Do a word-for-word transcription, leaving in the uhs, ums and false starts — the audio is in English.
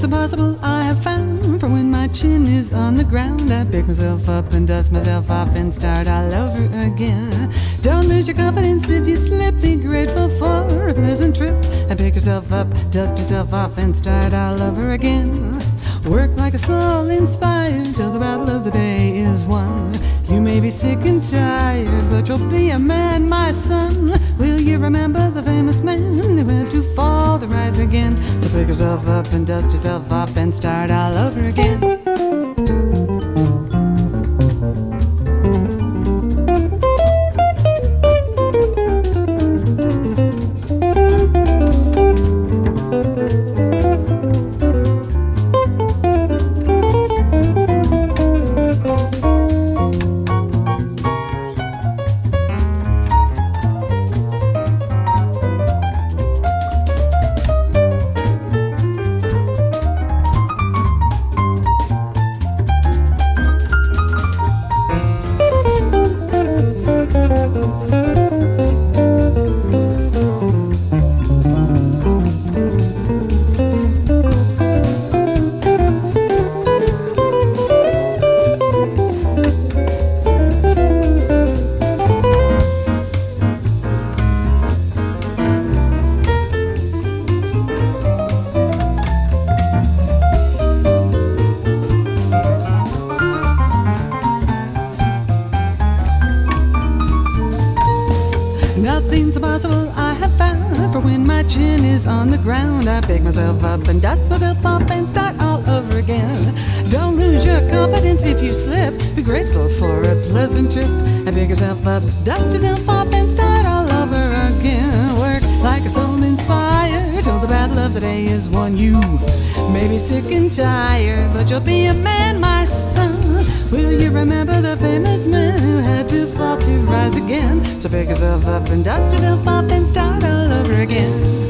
impossible I have found. For when my chin is on the ground, I pick myself up and dust myself off and start all over again. Don't lose your confidence if you slip. Be grateful for a pleasant trip. I pick yourself up, dust yourself off and start all over again. Work like a soul inspired till the battle of the day is won. You may be sick and tired, but you'll be a man, my son. Will you remember the famous man who had to fall to rise again? So pick yourself up and dust yourself off and start all over again. Nothing's impossible I have found. For when my chin is on the ground, I pick myself up and dust myself off and start all over again. Don't lose your confidence if you slip. Be grateful for a pleasant trip. And pick yourself up, dust yourself off and start all over again. Work like a soul inspired till the battle of the day is won. You may be sick and tired, but you'll be a man, my son. Will you remember the famous man who had to fall to rise again? So pick yourself up and dust yourself off and start all over again.